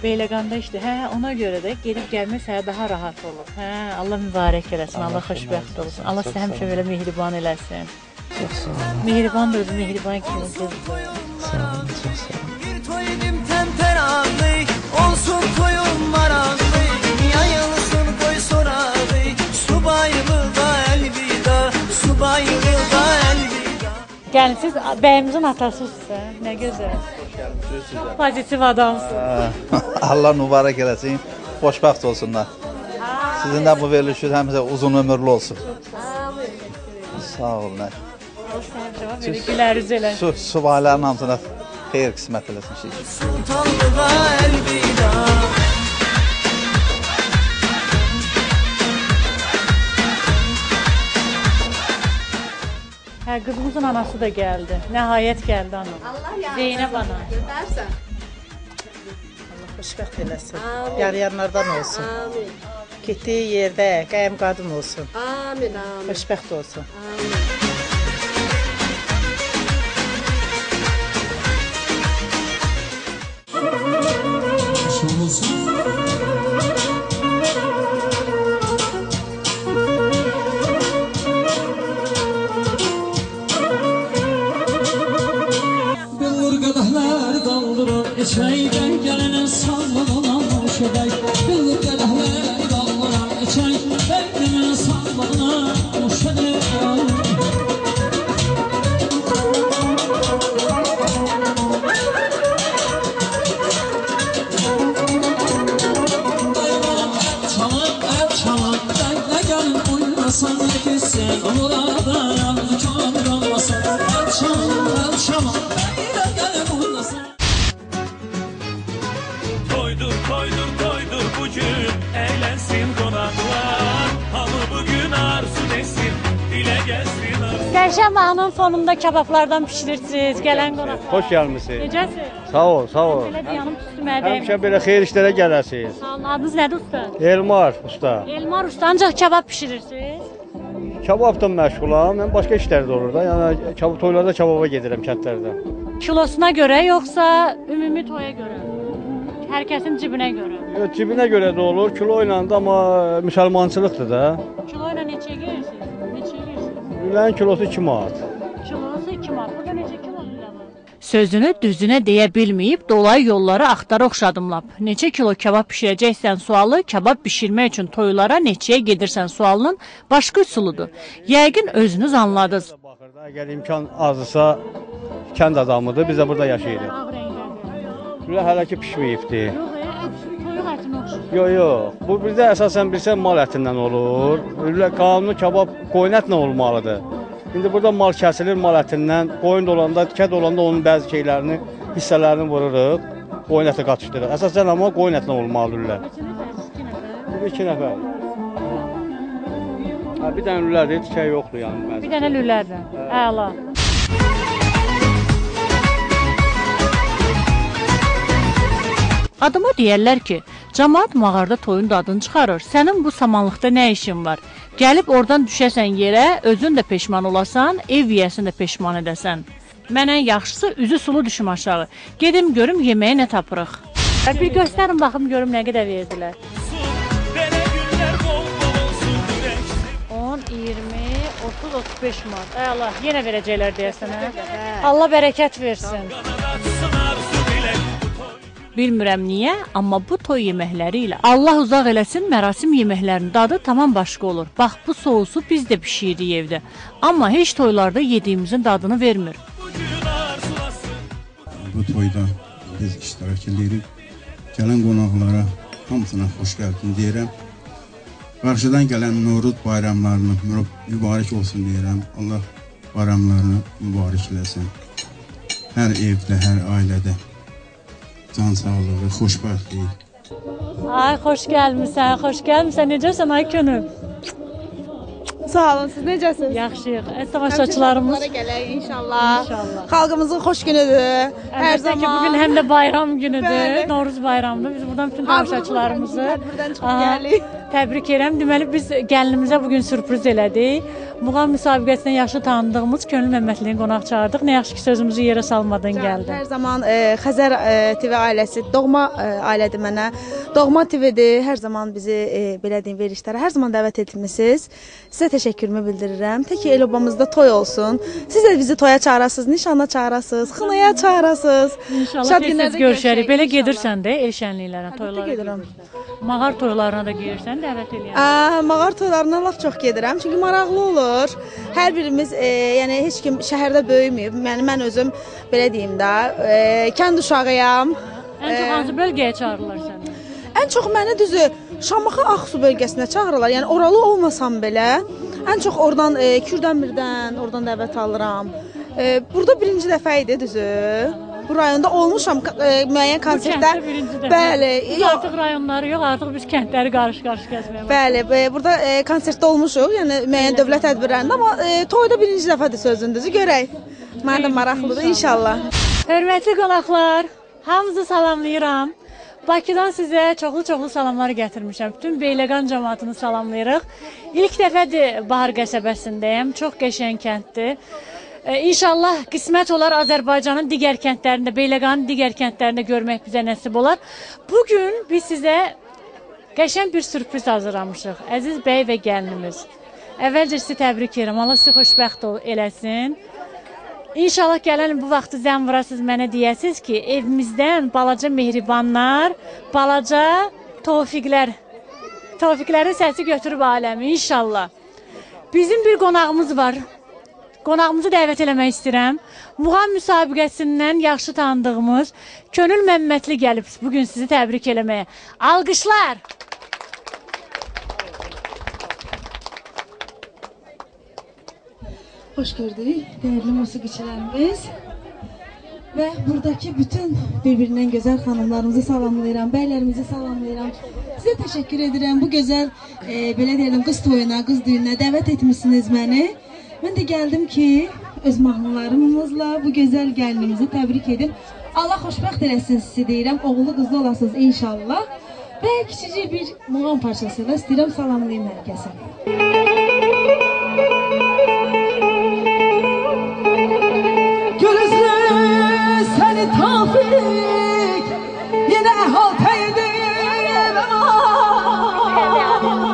Beyləqanda işdir. Hə, ona görə də gedib gəlmək sənə daha rahat olur. Hə, Allah mübarək eləsin, Allah, Allah xoşbəxt olsun. Allah sizə həmişə belə mehriban eləsin. Çox sağ olun. Mehriban da özü mehriban kimi qızdır. Sağ olun, çox sağ olun. Bir toy edim temperanlı, olsun toyun maranlı. Yayılsın koy soralı, subaylığa elvida, subaylığa elvida. Gəlin, siz bəyimizin atasısınız, nə gözəl. Çox pozitiv adamsın. Allah mübarək eləsin, xoşbəxt olsunlar. Sizin də bu verilişiniz həmişə uzun ömürlü olsun. Sağ olun. Gülər üzə eləsin. Su, subayların hamısına xeyir qismət eləsin. Sultanlığa elvida. Hə, qızımızın anası da gəldi. Nəhayət gəldi ana. Zeynəb ana. Göndərsən. Allah xoşbəxt eləsin. Yarayanlardan olsun. Amin. Getdiyi yerdə qəyəm qadın olsun. Amin, amin. Xoşbəxt olsun. Amin. Billur qədəhlər qaldırır, içəydən gələnə sallığına hoş edək. Billur qədəhlər qaldırır, içəydən gələnə sallığına hoş edək. Toydur, toydur, toydur bugün, eğlensin konaklar. Hamı bugün arzu desin, dile gelsin arzu. Qərşən mahnının fonunda kabablardan pişirirsiniz, gələn qonaqlar. Xoş gəlmisiniz. Necəsiz? Sağ ol, sağ ol. Belə dayanıb üstümə dəyim. Həmişə belə xeyir işlərə gələsiniz. Sağ olun, adınız nədir usta? Elmar usta. Elmar usta, ancaq kabab pişirirsiniz. Kababdan məşğulam, mən başqa işlər də olur da. Yəni kabab toylarda kababa gedirəm kəndlərdə. Kilosuna görə yoxsa ümumi toya görə? Hər kəsin cibinə görə. Yox, cibinə görə də olur, kilo ilə də, amma müsəlmançılıqdır da. Kilo ilə neçə girirsiniz? Neçə girirsiniz? Lülənin kilosu iki manat. Kilosu iki manat. Burada neçə kilo lülə var? Sözünü düzünə deyə bilməyib dolayı yolları axtarı oxşadımlap. Neçə kilo kabab bişirəcəksən sualı, kabab bişirmək üçün toylara neçəyə gedirsən sualının başqa üsuludur. Yəqin özünüz anladınız. Əgər imkan azsa, kənd adamıdır, biz də burada yaşayırıq. Lülə hələ ki pişməyibdir. Toyuq ətinə oxşayır. Yox, yox. Bu bizdə əsasən bilsən mal ətindən olur. Lülə qanunu kabab qoyun ətlə olmalıdır. İndi burada mal kəsilir mal ətindən, qoyun olanda, kət olanda onun bəzi şeylərini, hissələrini vururuq, qoyun əti qatışdırır. Əsasən amma qoyun ətlə olmalı lülə. İki nəfər. Hə, bir dənə lülədir, tikə yoxdur yəni. Bir dənə lülərdir. Əla. Adıma deyərlər ki, cəmaət mağarda toyun dadını çıxarır. Sənin bu samanlıqda nə işin var? Gəlib oradan düşəsən yerə, özün də peşman olasan, ev yiyəsin də peşman edəsən. Mənə yaxşısı üzü sulu düşüm aşağı. Gedim görüm yeməyə nə tapırıq. Bir göstərin baxım görüm nə qədər verdilər. on, iyirmi, otuz, otuz beş manat. Ay Allah, yenə verəcəklər deyəsən, hə? Allah bərəkət versin. Bilmirəm niyə, amma bu toy yeməkləri ilə Allah uzaq eləsin, mərasim yeməklərinin dadı tamam başqa olur. Bax, bu sousu biz də bişiririk evdə. Amma heç toylarda yediyimizin dadını vermir. Bu toyda biz iştirak edirik. Gələn qonaqlara hamısına xoş gəldin deyirəm. Qarşıdan gələn Novruz bayramlarını mübarək olsun deyirəm. Allah bayramlarını mübarək eləsin. Hər evdə, hər ailədə can sağlığı, xoşbəxtlik. Ay, xoş gəlmisən, xoş gəlmisən. Necəsən ay könül? Sağ olun, siz necəsiniz? Yaxşıyıq. Əziz tamaşaçılarımız. Həmişə gələk inşallah. İnşallah. Xalqımızın xoş günüdür. Hər zaman. Ki, bugün həm də bayram günüdür, Novruz bayramıdır. Biz buradan bütün tamaşaçılarımızı buradan çıxıb gəlik. Təbrik edirəm. Deməli biz gəlinimizə bu gün sürpriz elədik. Muğam müsabiqəsində yaxşı tanıdığımız Könül Məmmədlini qonaq çağırdıq. Nə yaxşı ki, sözümüzü yerə salmadan gəldi. Hər zaman e, Xəzər e, T V ailəsi doğma e, ailədir mənə. Doğma T V-dir. Hər zaman bizi e, belə deyim verilişlərə hər zaman dəvət etmisiniz. Sizə təşəkkürümü bildirirəm. Tək ki el obamızda toy olsun. Siz də bizi toya çağırasınız, nişana çağırasınız, xınaya çağırasınız. İnşallah tez-tez görüşərik. Belə gedirsən də el şənliklərə, toylara gedirəm. Mağar toylarına da gelirsən, dəvət eləyəm. Mağar toylarına laf çox gedirəm. Çünki maraqlı olur. Hər birimiz, e, yəni heç kim şəhərdə böyüməyib. Yəni mən özüm belə deyim də, e, kənd uşağıyam. Ən çox hansı bölgəyə çağırırlar səni? Ən çox məni düzü Şamaxı Ağsu bölgəsinə çağırırlar. Yəni oralı olmasam belə, ən çox oradan e, Kürdəmirdən, oradan dəvət alıram. E, burada birinci dəfə idi düzü. Bu rayonda olmuşam e, müəyyən konsertdə. Bəli. Biz artıq rayonları yox, artıq biz kəndləri qarış-qarış gəzməyə başladıq. Bəli, e, burada e, konsertdə olmuşuq, yəni müəyyən dövlət tədbirlərində, amma e, toyda birinci dəfədir sözündüzü görək. Mənə də maraqlıdır inşallah. Hörmətli qonaqlar, hamınızı salamlayıram. Bakıdan sizə çoxlu-çoxlu salamlar gətirmişəm. Bütün Beyləqan cəmaatını salamlayırıq. İlk dəfədir Bahar qəsəbəsindəyəm. Çox qəşəng kənddir. Ee, İnşallah qismət olar Azərbaycanın digər kəndlərində, Beyləqanın digər kəndlərində görmək bizə nəsib olar. Bugün biz sizə qəşəng bir sürpriz hazırlamışıq. Əziz bəy və gəlinimiz. Əvvəlcə sizi təbrik edirəm. Allah sizi xoşbəxt eləsin. İnşallah gələn bu vaxtı zəng vurasınız mənə deyəsiniz ki, evimizdən balaca mehribanlar, balaca tofiqlər, tofiqlərin səsi götürüb aləmi inşallah. Bizim bir qonağımız var. Qonağımızı dəvət eləmək istəyirəm. Muğam müsabiqəsindən yaxşı tanıdığımız Könül Məmmədli gəlib bugün sizi təbrik eləməyə. Alqışlar! Xoş gördük, dəyərli musiqiçilərimiz. Və buradakı bütün bir-birindən gözəl xanımlarımızı salamlayıram, bəylərimizi salamlayıram. Sizə təşəkkür edirəm bu gözəl, e, belə deyəlim, qız toyuna, qız düyünə dəvət etmişsiniz məni. Mən də gəldim ki, öz mahnılarımızla bu gözəl gəlinimizi təbrik edim. Allah xoşbəxt eləsin sizi deyirəm, oğlu qızlı olasınız inşallah. Və kiçicik bir muğam parçasıyla istəyirəm salamlayım hər kəsə. Gözlü səni tafik yenə əhatə edir aman.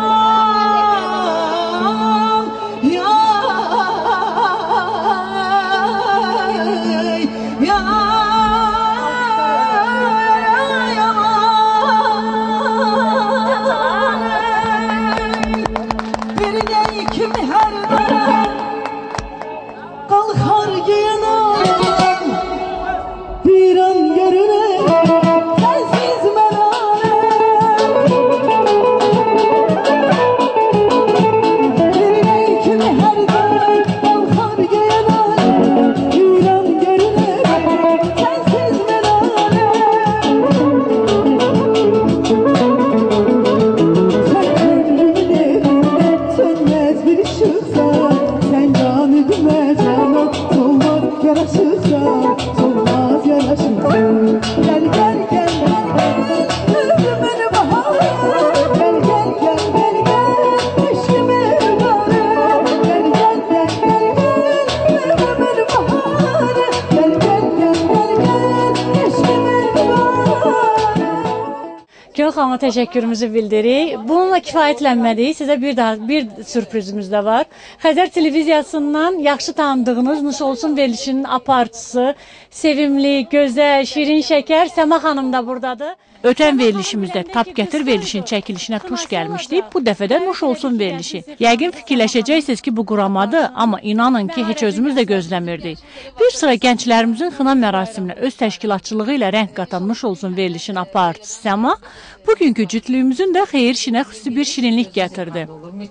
Xanıma təşəkkürümüzü bildiririk. Bununla kifayətlənmədik. Sizə bir daha bir sürprizimiz də var. Xəzər televiziyasından yaxşı tanıdığınız Nuş Olsun verilişinin aparıcısı, sevimli, gözəl, şirin şəkər Səma xanım da buradadır. Ötən verilişimizdə Tap Gətir verilişinin çəkilişinə tuş gəlmişdi. Bu dəfə də Nuş Olsun verilişi. Yəqin fikirləşəcəksiniz ki, bu quramadır, amma inanın ki, heç özümüz də gözləmirdik. Bir sıra gənclərimizin xına mərasiminə öz təşkilatçılığı ilə rəng qatan Nuş Olsun verilişinin aparıcısı Səma bugünkü cütlüyümüzün də xeyir işinə xüsusi bir şirinlik gətirdi.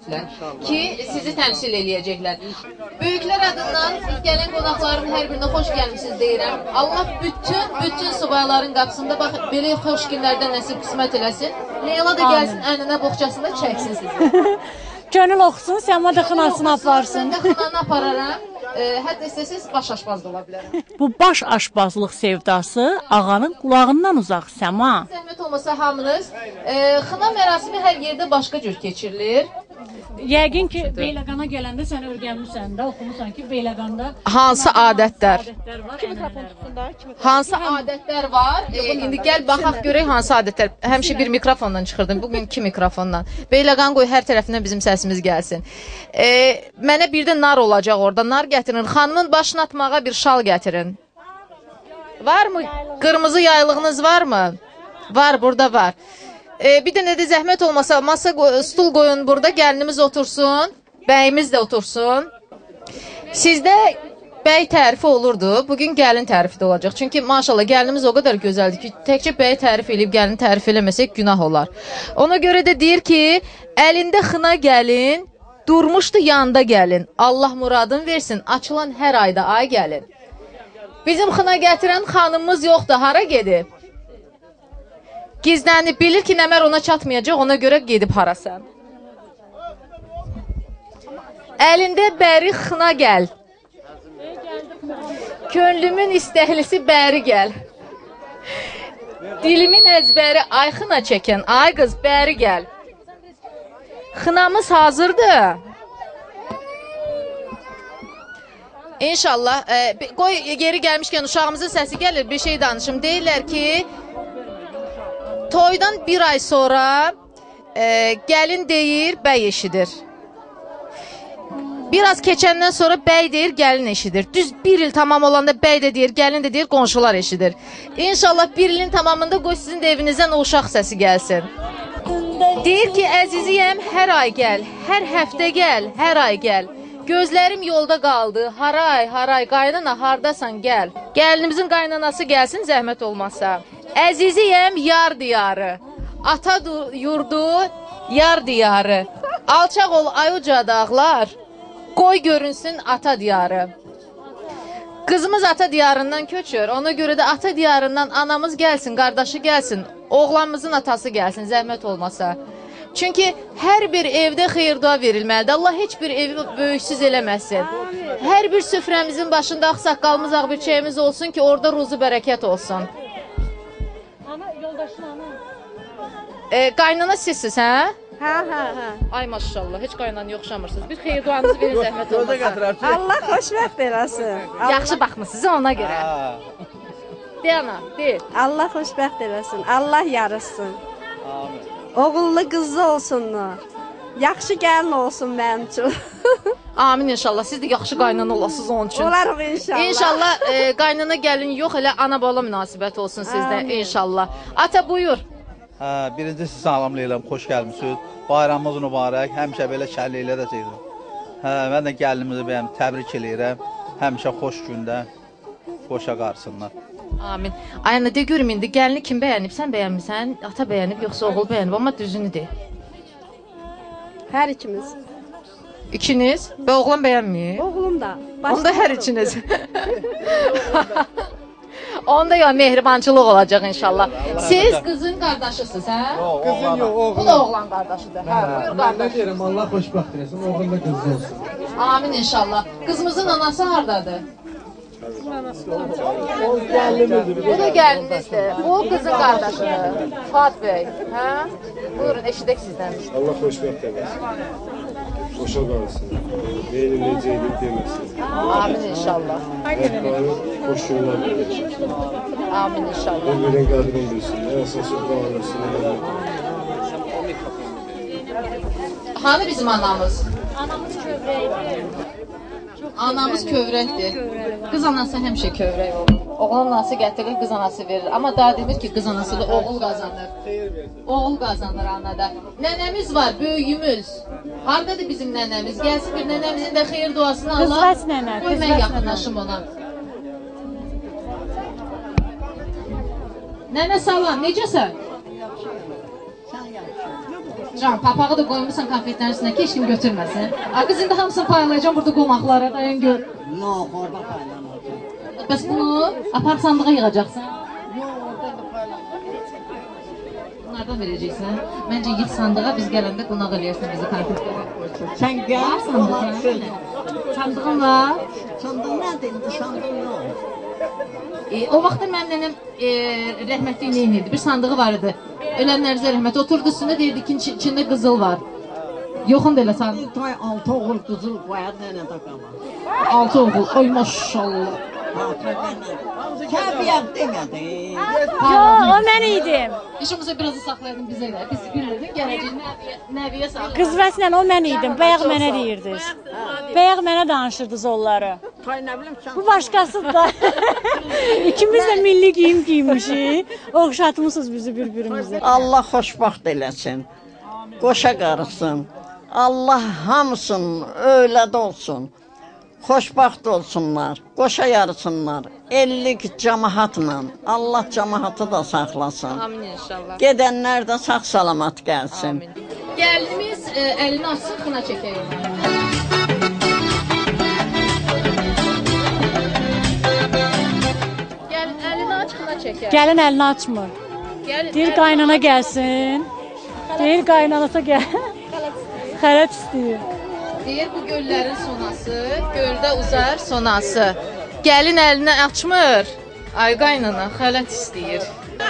Ki, sizi təmsil eləyəcəklər. Böyüklər adından gələn qonaqların hər birinə xoş gəlmişsiniz deyirəm. Allah bütün, bütün subayların qapısında bax, belə xoş günlərdən nəsib qismət eləsin. Leyla da gəlsin, əninə boğçasında çəksin sizi. Gönül oxusun, Səma da xınasını aparsın. Mən də xınanı apararam. e, hətta istəsəz baş aşpaz da ola bilərəm. Bu baş aşpazlıq sevdası ağanın qulağından uzaq, Səma. Zəhmət olmasa hamınız, e, xına mərasimi hər yerdə başqa cür keçirilir. Yəqin ki, Beyləqana gələndə sən öyrənmirsən də, oxumusan ki, Beyləqanda hansı adətlər? İki mikrofon tutsun da. Hansı adətlər var? E, indi gəl baxaq görək hansı adətlər. Həmişə bir mikrofondan çıxırdım. Bugün iki mikrofondan. Beyləqan qoy hər tərəfindən bizim səsimiz gəlsin. E, mənə bir də nar olacaq orada. Nar gətirin. Xanımın başına atmağa bir şal gətirin. Varmı? Qırmızı yaylığınız varmı? Var, burada var. E, bir də nə də zəhmət olmasa masa stul qoyun burada. Gəlinimiz otursun. Bəyimiz də otursun. Sizdə bəy tərifi olurdu. Bugün gəlin tərifi də olacaq. Çünki maşallah gəlinimiz o qədər gözəldir ki, təkcə bəy tərif eləyib gəlin tərif eləməsək günah olar. Ona görə də deyir ki, əlində xına gəlin, durmuşdu yanda gəlin. Allah muradın versin, açılan hər ayda ay gəlin. Bizim xına gətirən xanımımız yoxdur, hara gedib? Gizlənib, bilir ki, nəmər ona çatmayacaq, ona görə gedib harasa. Əlində bəri xına gəl. Könlümün istəhlisi bəri gəl. Dilimin əzbəri ay xına çəkən, ay qız bəri gəl. Xınamız hazırdır. İnşallah, e, qoy geri gəlmişkən uşağımızın səsi gəlir, bir şey danışım. Deyirlər ki, toydan bir ay sonra e, gəlin deyir, bəy eşidir. Biraz keçəndən sonra bəy deyir, gəlin eşidir. Düz bir il tamam olanda bəy də deyir, gəlin də deyir, qonşular eşidir. İnşallah bir ilin tamamında qoy sizin də evinizdən o uşaq səsi gəlsin. Deyir ki, əziziyəm, hər ay gəl, hər həftə gəl, hər ay gəl. Gözlərim yolda qaldı, haray, haray, qaynana hardasan, gəl. Gəlinimizin qaynanası gəlsin, zəhmət olmasa. Əziziyəm, yar diyarı, ata yurdu, yar diyarı. Alçaq ol, ay uca dağlar, qoy görünsün ata diyarı. Qızımız ata diyarından köçür, ona görə də ata diyarından anamız gəlsin, qardaşı gəlsin, oğlanımızın atası gəlsin, zəhmət olmasa. Çünki hər bir evdə xeyir-dua verilməlidir. Allah heç bir evi böyüksüz eləməsin. Hər bir süfrəmizin başında ağsaqqalımız, ağbirçəyimiz olsun ki, orada ruzu bərəkət olsun. Ana, yoldaşın ana. E, qaynana sizsiz, hə? Hə, hə, hə. Ay maşallah, heç qaynana yoxşamırsınız. Bir xeyir duanızı verin, zəhmət olmasa. Allah xoşbəxt eləsin. Yaxşı baxmısınız ona görə. De ana, de. Allah xoşbəxt eləsin. Allah yarısın. Amin. Oğullu qızlı olsunlar. Yaxşı gəlin olsun mənim üçün. Amin inşallah. Siz də yaxşı qaynana olasınız onun üçün. Olarıq inşallah. İnşallah e, qaynana gəlin yox, elə ana-bala münasibət olsun sizdə inşallah. Ata buyur. Hə, birinci sizi salamlayıram, xoş gəlmisiniz. Bayramımız mübarək, həmişə belə şənliklə də çəkdim. Hə, mən də gəlinimizi bəyəm, təbrik eləyirəm. Həmişə xoş gündə, xoşa qarsınlar. Amin. Ayna de görüm indi gəlini kim bəyənib? Sən bəyənmisən? Ata bəyənib yoxsa oğul bəyənib? Amma düzünü de. Hər ikimiz. İkiniz? Və oğlan bəyənmir? Oğlum da. Onda hər ikiniz. Onda ya mehribançılıq olacaq inşallah. Siz qızın qardaşısınız, hə? Qızın yox, oğlan. Bu da oğlan qardaşıdır. Hə, buyur Mən qardaş. nə deyirəm, Allah xoşbəxt eləsin, oğlun da qızı olsun. Amin inşallah. Qızımızın anası hardadır? O gəlinimizdir. Bu da gəlininizdir. Bu qızın qardaşıdır. Fuat bəy, hə? Buyurun, eşidək sizdən. Allah xoşbəxt eləsin. Xoşa qalsın. Meyli necə edib deməsin. Amin inşallah. Rəhbəri xoş günlər verir. Amin inşallah. Bir-birin qədrini bilsinlər, əsası bağlasınlar. Hani bizim anamız? Anamız kövrəkdir. Anamız kövrəkdir. Qız anası həmişə kövrək olur. Oğlan anası gətirir, qız anası verir. Amma daha demir ki, qız anası da oğul qazanır. Oğul qazanır anada. Nənəmiz var, böyüyümüz. Haradadır bizim nənəmiz? Gəlsin bir nənəmizin də xeyir duasını Allah. Qızvəs nənə, Qoy mən qızvəs yaxınlaşım ona. Nənə salam, necəsən? Can, papağı da qoymuşsan konfetlərin üstünə ki, heç kim götürməsin. Qız indi hamısını paylayacağım burada qonaqlara, dayan gör. Yox, orada paylamayacağım. Bəs bunu apar sandığa yığacaqsan? Yox, orada da paylamayacağım. onlardan verəcəksən. Məncə yığ sandığa, biz gələndə qonaq eləyərsən bizi konfetlərə. Sən gəl, sandığa. Sandığın var? Sandığın nədir? İndi sandığın yox. E, o vaxtda mənim nənəm e, rəhmətli neyiniydi, bir sandığı var idi. Ölənlərinizə rəhmət. Oturdu üstündə deyirdi ki, içində qızıl var. Yoxun da elə sandığı. Bir tay altı oğul qızıl qoyar, nənə də qalar. Altı oğul, oy maşallah. Kəbiyəm demədi. Yo, o mən idim. İşimizi biraz da saxlayalım bizə də. Biz bilirdik, gələcək nəviyə saxlayalım. Qızvəslə o mən idim, bayaq mənə deyirdiniz. Bayaq mənə danışırdınız onları. Bu başqasıdır da. İkimiz də milli giyim giymişik. Oxşatmışsınız bizi bir-birimizə. Allah xoşbaxt eləsin. Qoşa qarısın. Allah hamısının öylədə olsun. Xoşbaxt olsunlar, qoşa yarısınlar, ellik cəmahatla, Allah cəmahatı da saxlasın. Amin inşallah. Gedənlər də sağ salamat gəlsin. Amin. Gəlinimiz e, əlini açsın, xına çəkək. Gəlin əlini aç, xına çəkək. Gəlin əlini açmır. Gəlin, Deyir qaynana gəlsin. Deyir qaynanasa gəl. Xələt istəyir. Deyir bu göllərin sonası, göldə uzar sonası. Gəlin əlini açmır, ay qaynana xələt istəyir.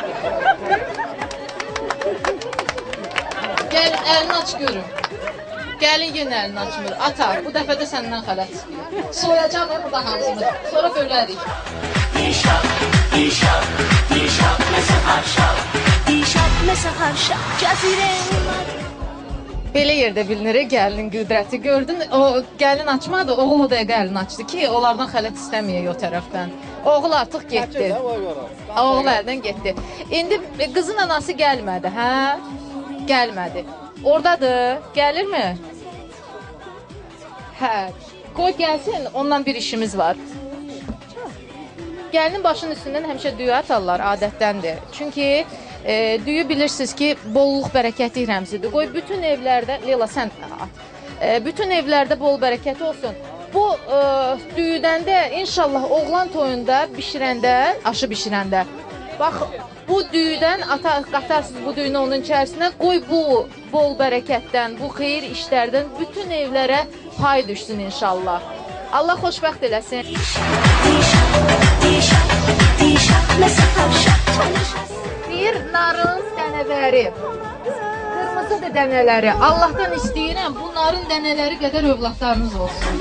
Gəlin əlini aç görüm. Gəlin yenə əlini açmır. Ata, bu dəfə də səndən xələt istəyir. Soyacaq ya burada hamısını, sonra bölərik. Dişak, dişak, dişak, məsəl harşak, dişak, məsəl harşak, cəzirə. Belə yerdə bilinir gəlinin qüdrəti. Gördün, o gəlin açmadı, oğul o dəqiqə əlini açdı ki, onlardan xələt istəməyək o tərəfdən. Oğul artıq getdi. Oğul əldən getdi. İndi qızın anası gəlmədi, hə? Gəlmədi. Oradadır, gəlirmi? Hə, qoy gəlsin, ondan bir işimiz var. Gəlinin başının üstündən həmişə düyü atarlar, adətdəndir. Çünki E, düyü bilirsiniz ki, bolluq bərəkətli rəmzidir. Qoy bütün evlərdə, Leyla sən at, e, bütün evlərdə bol bərəkəti olsun. Bu e, düyüdən də inşallah oğlan toyunda bişirəndə, aşı bişirəndə, bax bu düyüdən ata, qatarsınız bu düyünü onun içərisinə, qoy bu bol bərəkətdən, bu xeyir işlərdən bütün evlərə pay düşsün inşallah. Allah xoşbəxt eləsin. Bir narın dənələri, qırmızıdır dənələri. Allahdan istəyirəm, bu narın dənələri qədər övladlarınız olsun.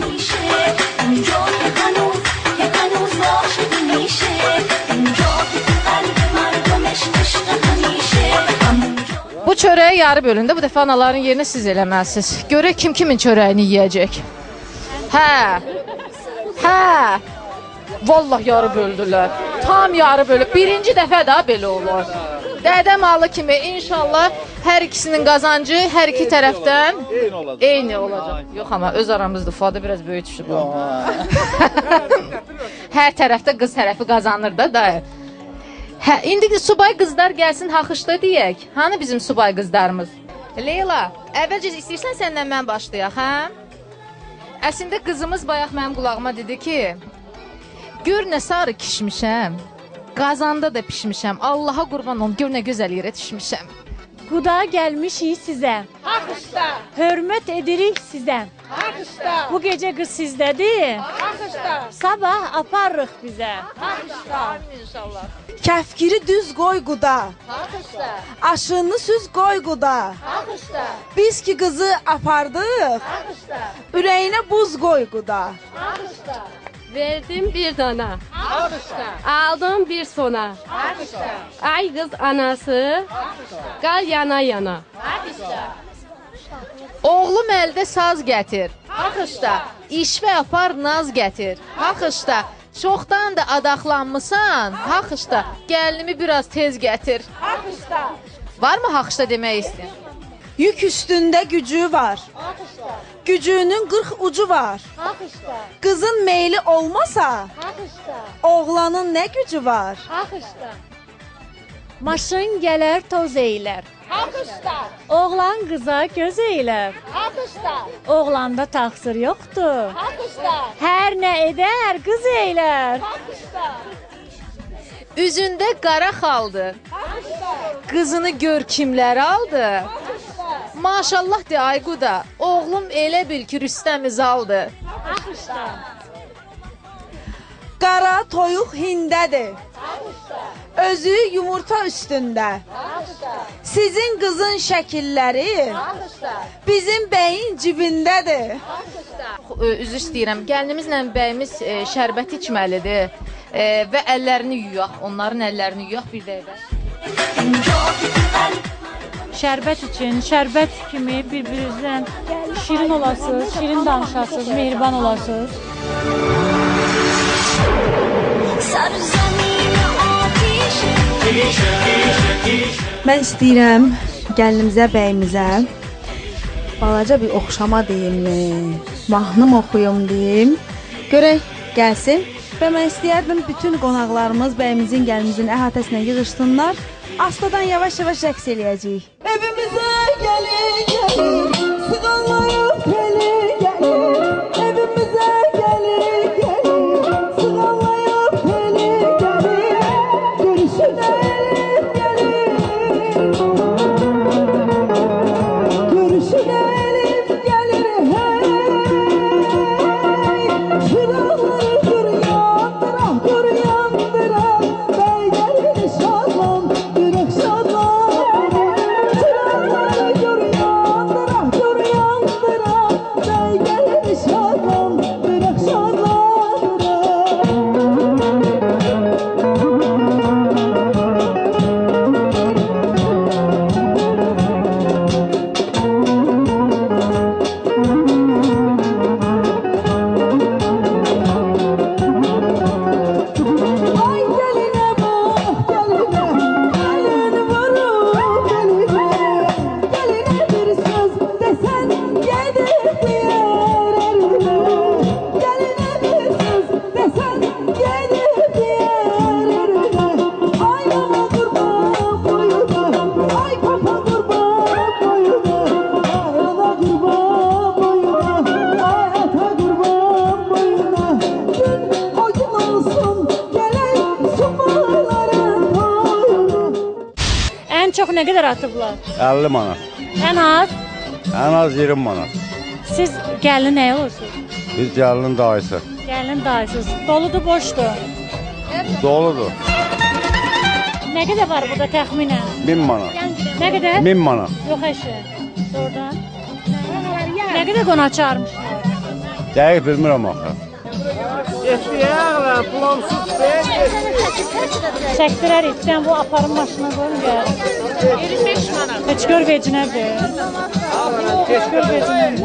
Bu çörəyi yarı bölündə, bu dəfə anaların yerinə siz eləməlisiniz. Görək kim kimin çörəyini yiyəcək. Hə, hə, vallah yarı böldülər. Tam yarı bölüb, birinci dəfə daha belə olur. Dədə malı kimi inşallah hər ikisinin qazancı hər iki tərəfdən eyni olacaq. Yox amma öz aramızda Fuadı biraz böyük düşür bu. Hər tərəfdə qız tərəfi qazanır da dayı. Hə, indi subay qızlar gəlsin haxışda deyək. Hani bizim subay qızlarımız? Leyla, əvvəlcə istəyirsən səndən mən başlayaq, hə? Əslində qızımız bayaq mənim qulağıma dedi ki, gör nə sarı kişmişəm, qazanda da pişmişəm, Allaha qurban olum, gör nə gözəl yerə düşmüşəm. Quda gəlmişik sizə. Haxışda. Hörmət edirik sizə. Haxışda. Bu gecə qız sizdədir. Haxışda. Sabah aparırıq bizə. Haxışda. İnşallah. Kəfkiri düz qoy quda. Haxışda. Aşını süz qoy quda. Haxışda. Biz ki qızı apardıq. Haxışda. Ürəyinə buz qoy quda. Haxışda. Verdim bir dana. Haxışda. Aldım bir sona. Haxışda. Ay kız anası. Qal yana yana. Haxışda. Oğlum əldə saz gətir. Haxışda. İşvə apar naz gətir. Haxışda. Çoxdan da adaqlanmısan. Haxışda. Gəlinimi biraz tez gətir. Haxışda. Varmı haxışda demək istəyən? Yük üstündə gücü var. Haxışda. Gücünün qırx ucu var. Haxışda. Qızın meyli olmasa, Haxışda. oğlanın nə gücü var? Haxışda. Maşın gələr toz eylər. Haxışda. Oğlan qıza göz eylər. Haxışda. Oğlanda taxsir yoxdur. Haxışda. Hər nə edər qız eylər. Haxışda. Üzündə qara xaldır. qızını gör kimlər aldı. Maşallah de Ayquda, oğlum elə bil ki Rüstəmiz aldı. Qara toyuq hindədir. Özü yumurta üstündə. Sizin qızın şəkilləri bizim bəyin cibindədir. Üzr istəyirəm, gəlinimizlə bəyimiz e, şərbət içməlidir e, və əllərini yuyaq, onların əllərini yuyaq bir dəqiqə. Şərbət üçün, şərbət kimi bir-birinizlə şirin olasınız, şirin danışasınız, mehriban olasınız. Mən istəyirəm gəlinimizə, bəyimizə balaca bir oxşama deyim, mahnım oxuyum deyim. Görək gəlsin. Və mən istəyərdim bütün qonaqlarımız bəyimizin, gəlinimizin əhatəsinə yığışsınlar. Astadan yavaş-yavaş rəqs eləyəcəyik. Evimizə gəlin, gəlin, sığanlayıb gəlin, gəlin. Evimizə gəlin, gəlin, sığanlayıb gəlin, gəlin. Görüşünəlim, gəlin. Görüşünəlim, gəlin, hey. Şıraları dur yandıra, dur yandıra. Beylerin şadlandırak, şadlandırak. Şıraları dur yandıra, dur yandıra. Beylerin şadlandırak, şadlandırak. Ay geline bak geline, elin vurur geline. Geline bir söz desen gelir diğer eline. Geline bir söz desen gelir diğer eline. Ay baba kurban boyuna, ay papa kurban boyuna. Ay ana kurban boyuna, ay ata kurban boyuna. Gün o gün olsun geley sumaların toyuna. Ən çox nə qədər atıblar? əlli manat. Ən az? Ən az iyirmi manat. Siz gəlin nə olursunuz? Biz gəlinin dayısı. Gəlin dayısız. Doludur, boşdur. Doludur. Nə qədər var burada təxminən? min manat. Nə qədər? min manat. Yox əşi. Oradan. Nə qədər qonaq çağırmışlar? Dəqiq bilmirəm axı. Çəkdirərik. Sən bu aparın maşına qoyun gəl. iyirmi beş manat. Heç gör vecinədir. Heç gör vecinədir.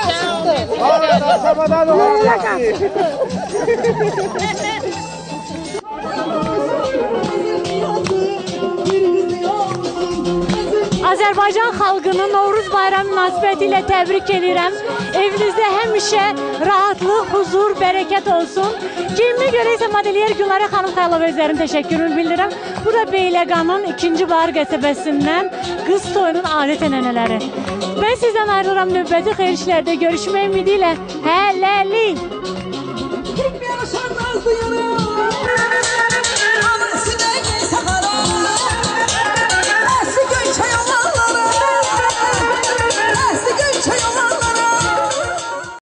Azərbaycan xalqını Novruz bayramı münasibəti ilə təbrik edirəm. Evinizdə həmişə rahatlıq, huzur, bərəkət olsun. Geyimə görə isə modelyer Gülarə xanım Xaylov özlərin təşəkkürümü bildirirəm. Bu da Beyləqanın ikinci Bahar qəsəbəsindən qız toyunun adət-ənənələri. Mən sizdən ayrılıram, növbəti xeyir işlərdə görüşmək ümidi ilə hələlik. Kim yarışan nazlı yana.